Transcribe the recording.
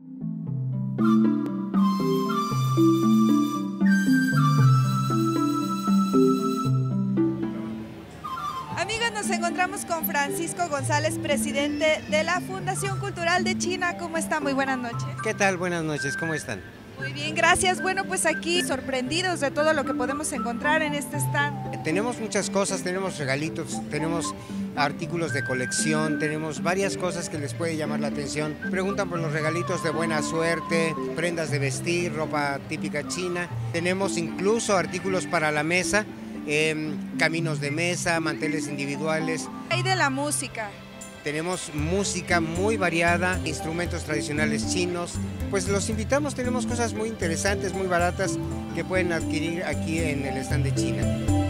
Amigos, nos encontramos con Francisco González, presidente de la Fundación Cultural de China. ¿Cómo está? Muy buenas noches. ¿Qué tal? Buenas noches, ¿cómo están? Muy bien, gracias. Bueno, pues aquí sorprendidos de todo lo que podemos encontrar en este stand. Tenemos muchas cosas, tenemos regalitos, tenemos artículos de colección, tenemos varias cosas que les puede llamar la atención. Preguntan por los regalitos de buena suerte, prendas de vestir, ropa típica china. Tenemos incluso artículos para la mesa, caminos de mesa, manteles individuales. Hay de la música. Tenemos música muy variada, instrumentos tradicionales chinos. Pues los invitamos, tenemos cosas muy interesantes, muy baratas que pueden adquirir aquí en el stand de China.